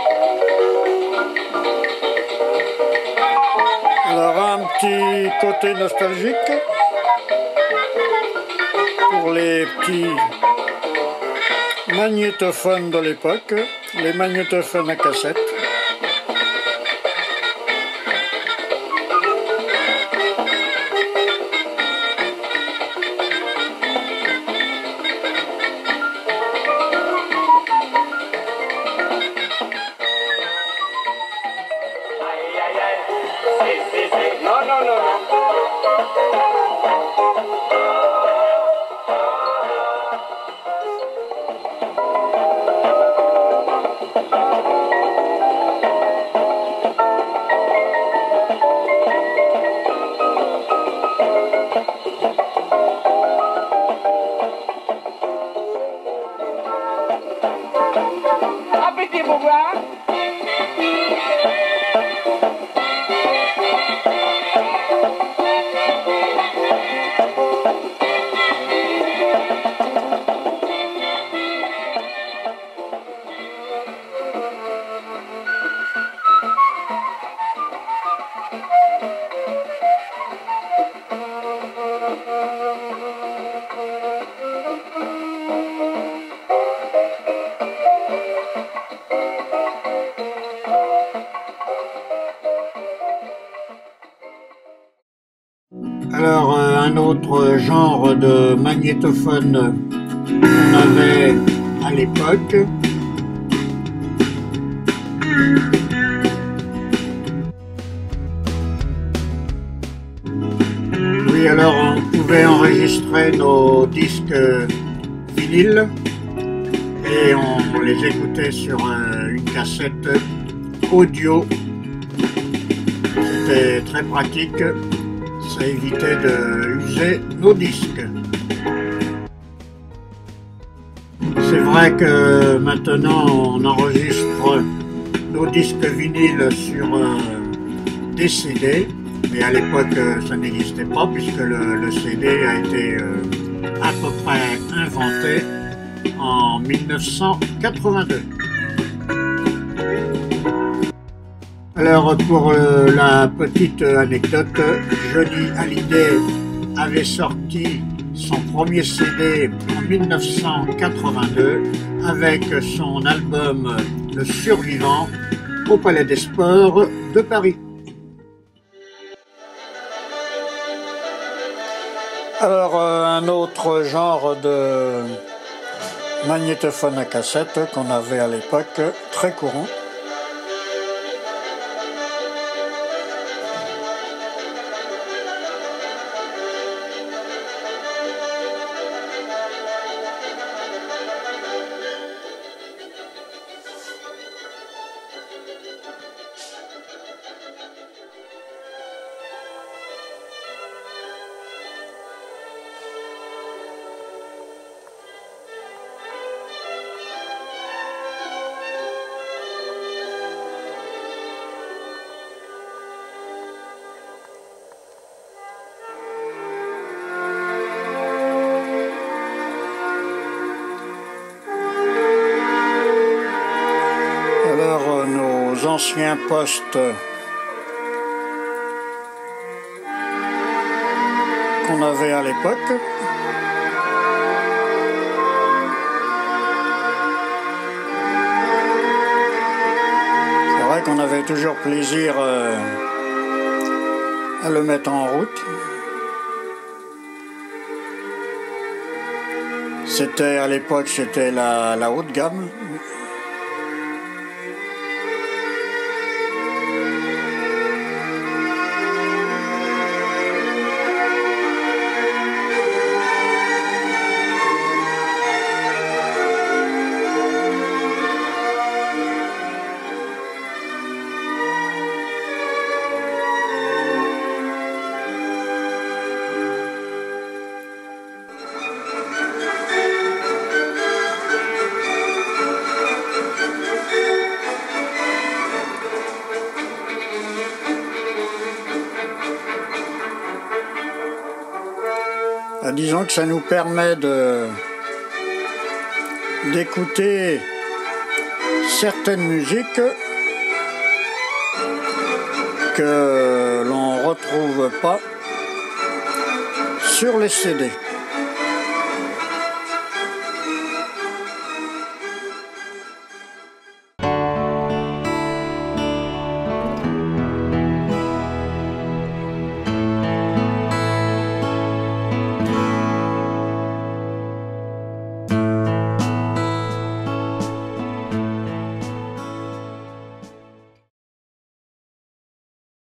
Alors un petit côté nostalgique pour les petits magnétophones de l'époque, les magnétophones à cassette. Non, non, non, non. Appétit pour boire. Alors un autre genre de magnétophone qu'on avait à l'époque, oui, alors on pouvait enregistrer nos disques vinyles et on les écoutait sur une cassette audio. C'était très pratique, ça évitait d'user nos disques. C'est vrai que maintenant on enregistre nos disques vinyles sur des CD, mais à l'époque ça n'existait pas puisque le CD a été à peu près inventé en 1982. Alors pour la petite anecdote, Johnny Hallyday avait sorti son premier CD en 1982 avec son album Le Survivant au Palais des Sports de Paris. Alors un autre genre de magnétophone à cassette qu'on avait à l'époque, très courant. Nos anciens postes qu'on avait à l'époque. C'est vrai qu'on avait toujours plaisir à le mettre en route. C'était à l'époque, c'était la haute gamme. Disons que ça nous permet d'écouter certaines musiques que l'on ne retrouve pas sur les CD.